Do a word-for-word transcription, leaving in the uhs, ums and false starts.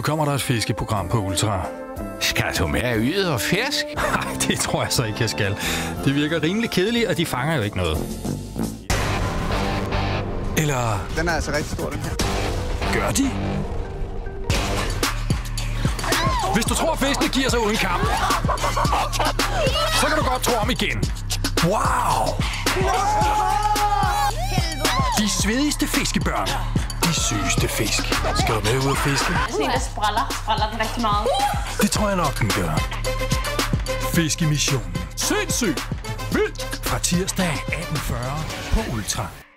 Nu kommer der et fiskeprogram på Ultra. Skal du med ud og fisk? Nej, det tror jeg så ikke, jeg skal. Det virker rimelig kedeligt, og de fanger jo ikke noget. Eller... Den er altså rigtig stor, den her. Gør de? Hvis du tror, at fiskene giver sig uden kamp, så kan du godt tro om igen. Wow! De svedigste fiskebørn. De sygeste fisk. Skal du med ud og fiske? Sådan en, der spræller. Spræller den rigtig meget. Det tror jeg nok, den gør. Fiskemissionen. Sindssygt! Vildt! Fra tirsdag atten fyrre på Ultra.